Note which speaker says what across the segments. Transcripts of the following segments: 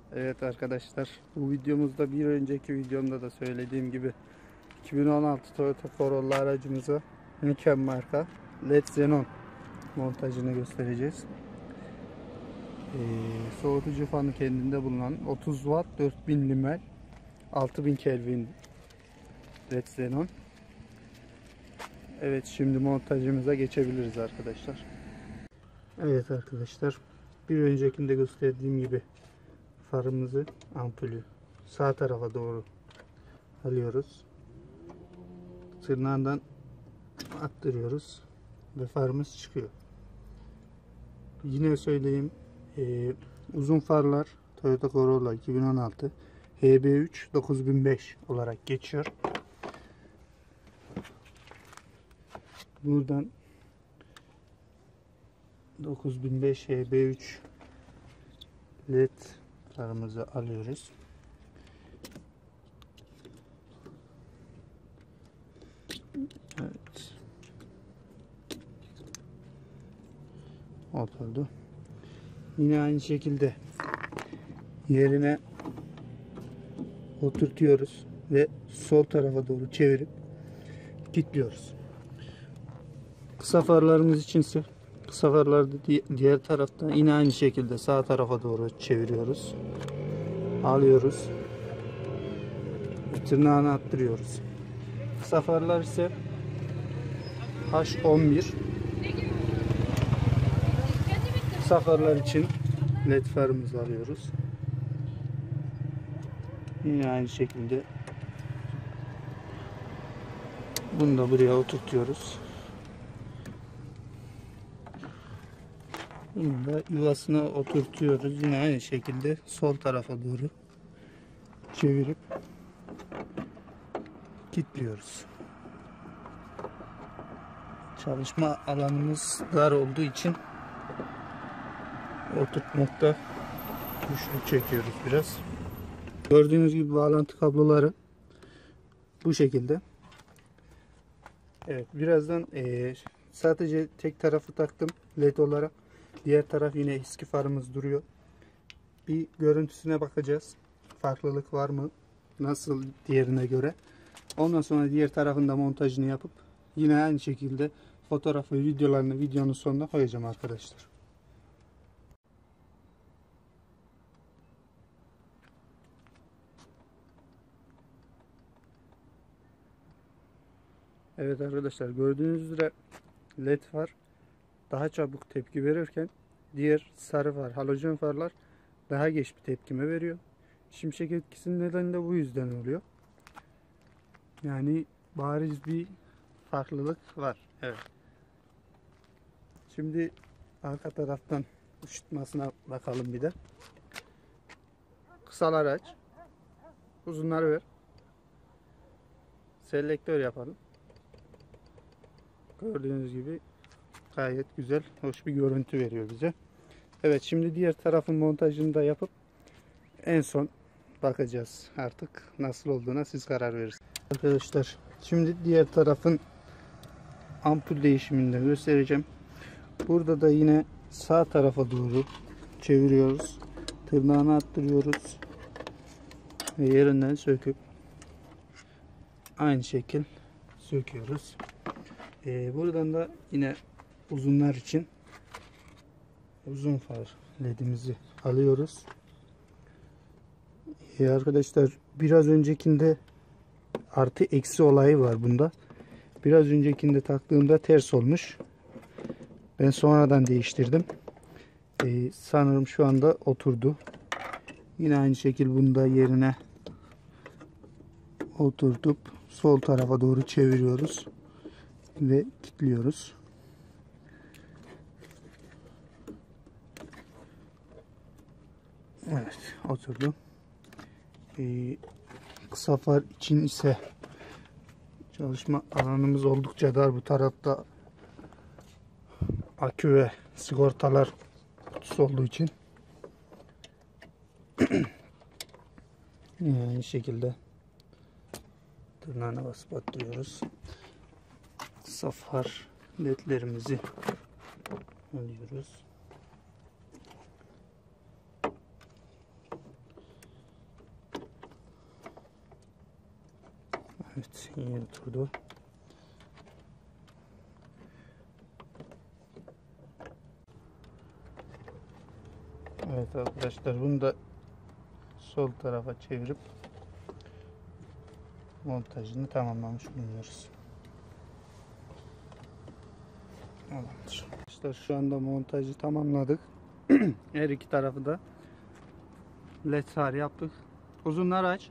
Speaker 1: Evet arkadaşlar, bu videomuzda bir önceki videomda da söylediğim gibi 2016 Toyota Corolla aracımıza Niken marka LED Xenon montajını göstereceğiz. Soğutucu fanı kendinde bulunan 30 Watt 4000 lumel 6000 Kelvin LED Xenon. Evet, şimdi montajımıza geçebiliriz arkadaşlar. Evet arkadaşlar, bir öncekinde gösterdiğim gibi farımızı, ampulü sağ tarafa doğru alıyoruz. Tırnağından attırıyoruz ve farımız çıkıyor. Yine söyleyeyim, uzun farlar Toyota Corolla 2016 HB3 9005 olarak geçiyor. Buradan 9005 HB3 LED farımızı alıyoruz. Evet. Oturdu. Yine aynı şekilde yerine oturtuyoruz ve sol tarafa doğru çevirip kilitliyoruz. Kısa farlarımız içinse kısa farlarda diğer tarafta yine aynı şekilde sağ tarafa doğru çeviriyoruz. Alıyoruz. Tırnağını attırıyoruz. Kısa farlar ise H11. Kısa farlar için LED farımızı alıyoruz. Yine aynı şekilde bunu da buraya oturtuyoruz. Bunu da yuvasına oturtuyoruz. Yine aynı şekilde sol tarafa doğru çevirip kilitliyoruz. Çalışma alanımız dar olduğu için oturtmakta güçlük çekiyoruz biraz. Gördüğünüz gibi bağlantı kabloları bu şekilde. Evet, birazdan sadece tek tarafı taktım LED olarak. Diğer taraf yine eski farımız duruyor. Bir görüntüsüne bakacağız. Farklılık var mı? Nasıl diğerine göre? Ondan sonra diğer tarafında montajını yapıp yine aynı şekilde fotoğraf ve videolarını videonun sonuna koyacağım arkadaşlar. Evet arkadaşlar, gördüğünüz üzere LED far daha çabuk tepki verirken diğer sarı far, halojen farlar daha geç bir tepkime veriyor. Şimşek etkisinin nedeni de bu yüzden oluyor. Yani bariz bir farklılık var. Evet. Şimdi arka taraftan ışıtmasına bakalım bir de. Kısaları aç. Uzunları ver. Selektör yapalım. Gördüğünüz gibi gayet güzel, hoş bir görüntü veriyor bize. Evet, şimdi diğer tarafın montajını da yapıp en son bakacağız artık nasıl olduğuna, siz karar verirsiniz. Arkadaşlar, şimdi diğer tarafın ampul değişimini de göstereceğim. Burada da yine sağ tarafa doğru çeviriyoruz. Tırnağını attırıyoruz. Ve yerinden söküp aynı şekil söküyoruz. Buradan da yine uzunlar için uzun far ledimizi alıyoruz. Arkadaşlar, biraz öncekinde artı eksi olayı var bunda. Biraz öncekinde taktığımda ters olmuş. Ben sonradan değiştirdim. Sanırım şu anda oturdu. Yine aynı şekilde bunu da yerine oturtup sol tarafa doğru çeviriyoruz ve kilitliyoruz. Evet, oturdu. Kısa far için ise çalışma alanımız oldukça dar. Bu tarafta akü ve sigortalar kutusu olduğu için aynı şekilde tırnağına basıp attırıyoruz. Kısa far ledlerimizi alıyoruz. Evet, iyi oturdu. Evet arkadaşlar, bunu da sol tarafa çevirip montajını tamamlamış bulunuyoruz. Tamamdır. Arkadaşlar şu anda montajı tamamladık. Her iki tarafı da led far yaptık. Uzunlar aç.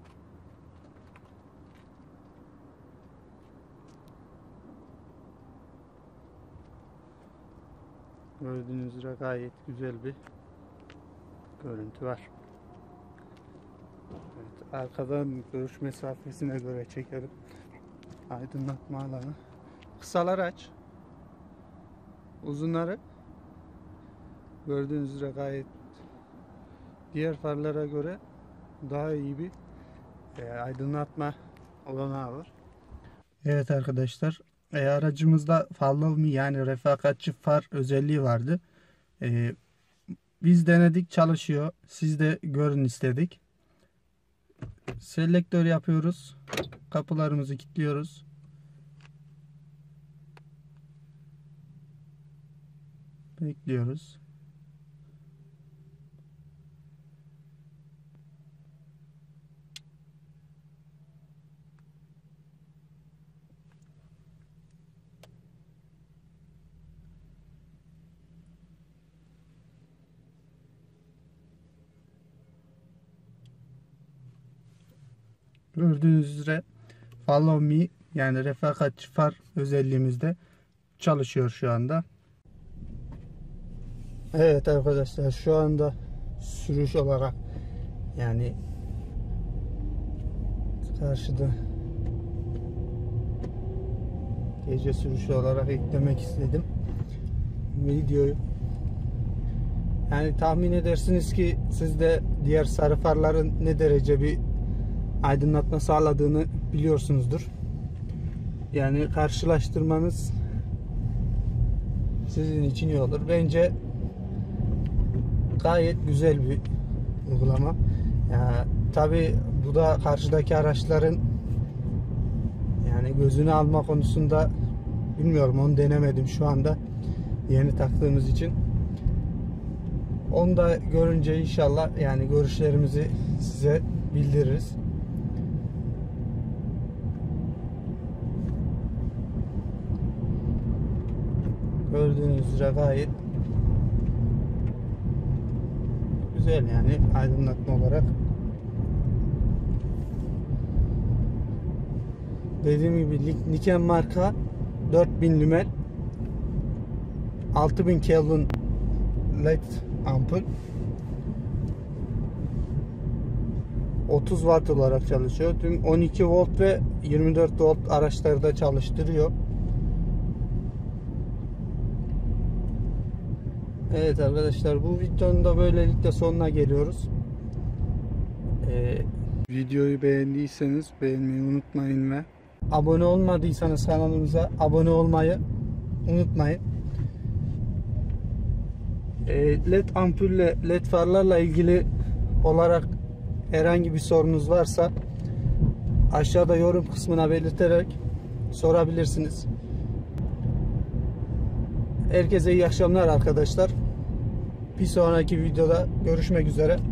Speaker 1: Gördüğünüz üzere gayet güzel bir görüntü var. Evet, arkadan görüş mesafesine göre çekelim. Aydınlatma alanı. Kısalar aç. Uzunları gördüğünüz üzere gayet diğer farlara göre daha iyi bir aydınlatma olanağı var. Evet arkadaşlar, aracımızda Follow Me yani refakatçi far özelliği vardı. Biz denedik, çalışıyor. Siz de görün istedik. Selektör yapıyoruz. Kapılarımızı kilitliyoruz. Bekliyoruz. Gördüğünüz üzere Follow Me yani refakatçi far özelliğimizde çalışıyor şu anda. Evet arkadaşlar, şu anda sürüş olarak yani karşıda gece sürüşü olarak eklemek istedim videoyu. Yani tahmin edersiniz ki siz de diğer sarı farların ne derece bir aydınlatma sağladığını biliyorsunuzdur. Yani karşılaştırmanız sizin için iyi olur. Bence gayet güzel bir uygulama. Ya, tabi bu da karşıdaki araçların yani gözünü alma konusunda bilmiyorum, onu denemedim şu anda yeni taktığımız için. Onu da görünce inşallah yani görüşlerimizi size bildiririz. Gördüğünüz üzere gayet güzel yani aydınlatma olarak. Dediğim gibi Niken marka 4000 lümen 6000 Kelvin led ampul 30 watt olarak çalışıyor. Tüm 12 volt ve 24 volt araçlarda çalıştırıyor. Evet arkadaşlar, bu videonun da böylelikle sonuna geliyoruz. Videoyu beğendiyseniz beğenmeyi unutmayın ve abone olmadıysanız kanalımıza abone olmayı unutmayın. LED ampulle, LED farlarla ilgili olarak herhangi bir sorunuz varsa aşağıda yorum kısmına belirterek sorabilirsiniz. Herkese iyi akşamlar arkadaşlar. Bir sonraki videoda görüşmek üzere.